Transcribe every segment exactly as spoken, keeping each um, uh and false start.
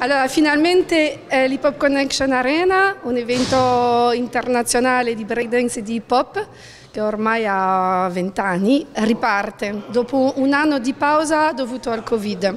Allora, finalmente eh, l'Hip Hop Connection Arena, un evento internazionale di breakdance e di hip hop che ormai ha vent'anni, riparte dopo un anno di pausa dovuto al Covid.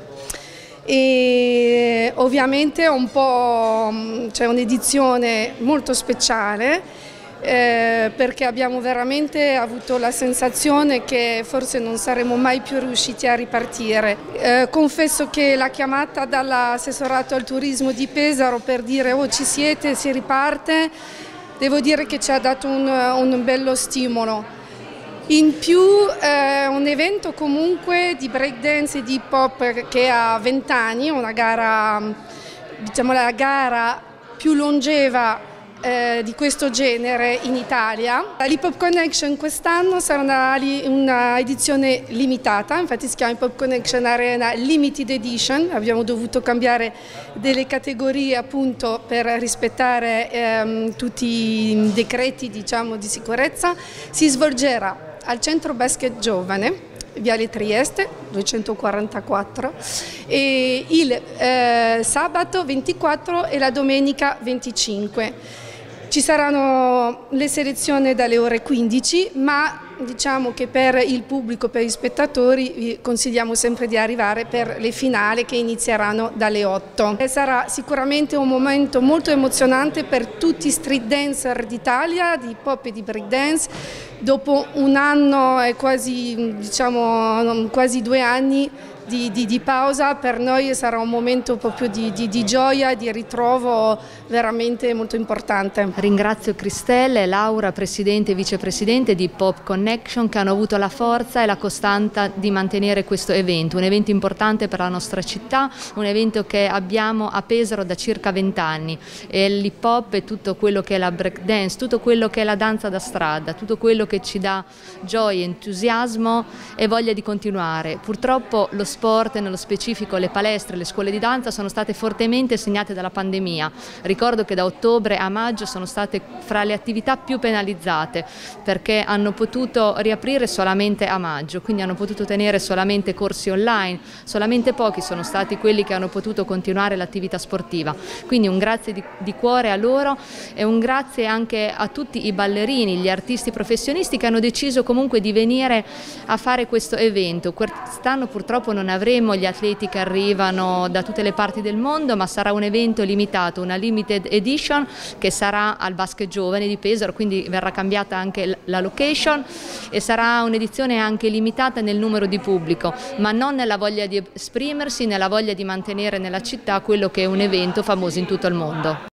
E ovviamente è un po', c'è un'edizione molto speciale eh, perché abbiamo veramente avuto la sensazione che forse non saremmo mai più riusciti a ripartire. Eh, confesso che la chiamata dall'assessorato al turismo di Pesaro per dire oh ci siete, si riparte, devo dire che ci ha dato un, un bello stimolo. In più è eh, un evento comunque di breakdance e di hip hop che ha vent'anni, una gara, diciamo la gara più longeva eh, di questo genere in Italia. L'Hip Hop Connection quest'anno sarà una, una edizione limitata, infatti si chiama Hip Hop Connection Arena Limited Edition, abbiamo dovuto cambiare delle categorie appunto per rispettare ehm, tutti i decreti diciamo, di sicurezza. Si svolgerà al Centro Basket Giovane, Viale Trieste, duecentoquarantaquattro, e il eh, sabato ventiquattro e la domenica venticinque. Ci saranno le selezioni dalle ore quindici, ma diciamo che per il pubblico, per gli spettatori, vi consigliamo sempre di arrivare per le finali che inizieranno dalle otto. E sarà sicuramente un momento molto emozionante per tutti i street dancer d'Italia, di hip hop e di break dance. Dopo un anno e quasi, diciamo, quasi due anni Di, di, di pausa, per noi sarà un momento proprio di, di, di gioia, di ritrovo veramente molto importante. Ringrazio Cristelle, Laura, Presidente e Vicepresidente di Hip Hop Connection, che hanno avuto la forza e la costanza di mantenere questo evento, un evento importante per la nostra città, un evento che abbiamo a Pesaro da circa vent'anni. L'hip hop è tutto quello che è la break dance, tutto quello che è la danza da strada, tutto quello che ci dà gioia, entusiasmo e voglia di continuare. Purtroppo lo sport e nello specifico le palestre, le scuole di danza sono state fortemente segnate dalla pandemia. Ricordo che da ottobre a maggio sono state fra le attività più penalizzate perché hanno potuto riaprire solamente a maggio, quindi hanno potuto tenere solamente corsi online, solamente pochi sono stati quelli che hanno potuto continuare l'attività sportiva. Quindi un grazie di, di cuore a loro e un grazie anche a tutti i ballerini, gli artisti professionisti che hanno deciso comunque di venire a fare questo evento. Quest'anno purtroppo non avremo gli atleti che arrivano da tutte le parti del mondo, ma sarà un evento limitato, una limited edition che sarà al Basket Giovane di Pesaro, quindi verrà cambiata anche la location e sarà un'edizione anche limitata nel numero di pubblico, ma non nella voglia di esprimersi, nella voglia di mantenere nella città quello che è un evento famoso in tutto il mondo.